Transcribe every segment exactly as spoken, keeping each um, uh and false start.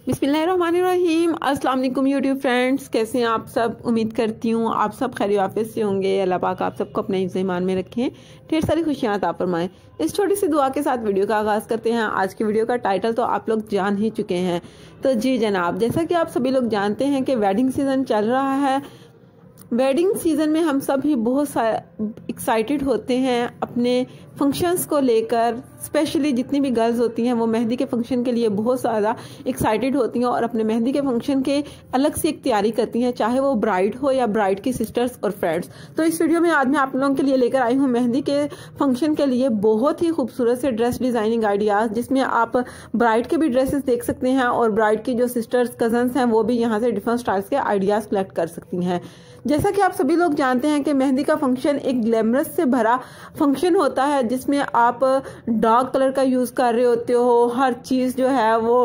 बिस्मिल्लाहिर्रहमानिर्रहीम। अस्सलाम वालेकुम यूट्यूब फ्रेंड्स, कैसे हैं आप सब। उम्मीद करती हूँ आप सब खैर वाफियत से होंगे। अल्लाह पाक आप सबको अपने हिफ्ज़ ईमान में रखें, ढेर सारी खुशियाँ अता फरमाएं। इस छोटी सी दुआ के साथ वीडियो का आगाज़ करते हैं। आज की वीडियो का टाइटल तो आप लोग जान ही चुके हैं। तो जी जनाब, जैसा कि आप सभी लोग जानते हैं कि वेडिंग सीज़न चल रहा है। वेडिंग सीज़न में हम सब ही बहुत एक्साइटेड होते हैं अपने फंक्शंस को लेकर। स्पेशली जितनी भी गर्ल्स होती हैं वो मेहंदी के फंक्शन के लिए बहुत ज़्यादा एक्साइटेड होती हैं और अपने मेहंदी के फंक्शन के अलग से एक तैयारी करती हैं, चाहे वो ब्राइड हो या ब्राइड की सिस्टर्स और फ्रेंड्स। तो इस वीडियो में आज मैं आप लोगों के लिए लेकर आई हूँ मेहंदी के फंक्शन के लिए बहुत ही खूबसूरत से ड्रेस डिज़ाइनिंग आइडियाज़, जिसमें आप ब्राइड के भी ड्रेसेस देख सकते हैं और ब्राइड की जो सिस्टर्स कजन्स हैं वो भी यहाँ से डिफरेंट स्टाइल्स के आइडियाज़ कलेक्ट कर सकती हैं। जैसा कि आप सभी लोग जानते हैं कि मेहंदी का फंक्शन एक ग्लैमरस से भरा फंक्शन होता है, जिसमें आप डार्क कलर का यूज़ कर रहे होते हो। हर चीज़ जो है वो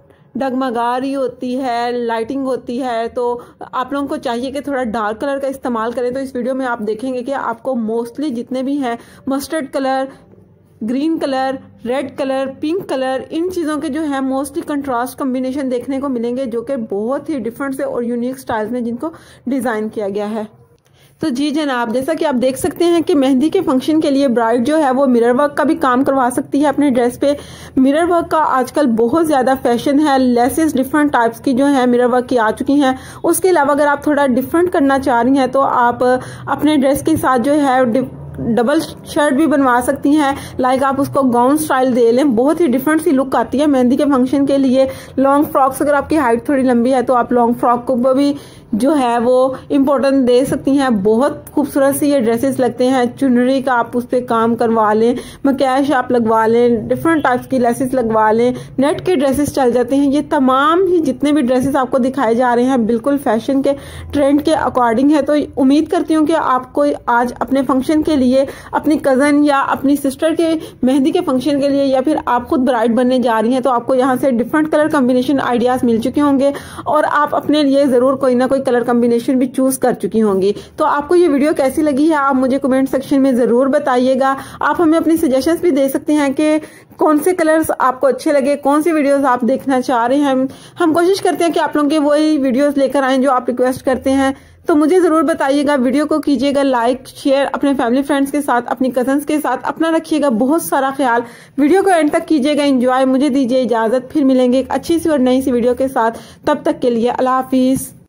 डगमगा रही होती है, लाइटिंग होती है। तो आप लोगों को चाहिए कि थोड़ा डार्क कलर का इस्तेमाल करें। तो इस वीडियो में आप देखेंगे कि आपको मोस्टली जितने भी हैं mustard colour, green colour, red colour, pink colour, इन चीज़ों के जो है मोस्टली कंट्रास्ट कॉम्बिनेशन देखने को मिलेंगे, जो कि बहुत ही डिफरेंट से और यूनिक स्टाइल्स में जिनको डिज़ाइन किया गया है। तो जी जनाब, जैसा कि आप देख सकते हैं कि मेहंदी के फंक्शन के लिए ब्राइड जो है वो मिरर वर्क का भी काम करवा सकती है अपने ड्रेस पे। मिरर वर्क का आजकल बहुत ज़्यादा फैशन है। लेसेस डिफरेंट टाइप्स की जो है मिरर वर्क की आ चुकी हैं। उसके अलावा अगर आप थोड़ा डिफरेंट करना चाह रही हैं तो आप अपने ड्रेस के साथ जो है डबल शर्ट भी बनवा सकती हैं। लाइक आप उसको गाउन स्टाइल दे लें, बहुत ही डिफरेंट सी लुक आती है मेहंदी के फंक्शन के लिए। लॉन्ग फ्रॉक्स, अगर आपकी हाइट थोड़ी लंबी है तो आप लॉन्ग फ्रॉक को भी जो है वो इम्पोर्टेंट दे सकती हैं। बहुत खूबसूरत सी ये ड्रेसेस लगते हैं। चुनरी का आप उस पर काम करवा लें, मकैश आप लगवा लें, डिफरेंट टाइप्स की लेसेस लगवा लें, नेट के ड्रेसेस चल जाते हैं। ये तमाम ही जितने भी ड्रेसेस आपको दिखाए जा रहे हैं बिल्कुल फैशन के ट्रेंड के अकॉर्डिंग है। तो उम्मीद करती हूँ कि आपको आज अपने फंक्शन के लिए, अपनी कज़न या अपनी सिस्टर के मेहंदी के फंक्शन के लिए, या फिर आप खुद ब्राइड बनने जा रही हैं तो आपको यहाँ से डिफरेंट कलर कॉम्बिनेशन आइडियाज़ मिल चुके होंगे और आप अपने लिए ज़रूर कोई ना कोई कलर कॉम्बिनेशन भी चूज कर चुकी होंगी। तो आपको ये वीडियो कैसी लगी है आप मुझे कमेंट सेक्शन में जरूर बताइएगा। आप हमें अपनी सजेशंस भी दे सकते हैं कि कौन से कलर्स आपको अच्छे लगे, कौन सी वीडियोस आप देखना चाह रहे हैं। हम कोशिश करते हैं कि आप लोगों के वही वीडियोस लेकर आएं जो आप रिक्वेस्ट करते हैं। तो मुझे जरूर बताइएगा। वीडियो को कीजिएगा लाइक, शेयर अपने फैमिली फ्रेंड्स के साथ, अपनी कजन्स के साथ। अपना रखिएगा बहुत सारा ख्याल। वीडियो को एंड तक कीजिएगा एंजॉय। मुझे दीजिए इजाजत, फिर मिलेंगे एक अच्छी सी और नई सी वीडियो के साथ। तब तक के लिए अल्लाह हाफिज।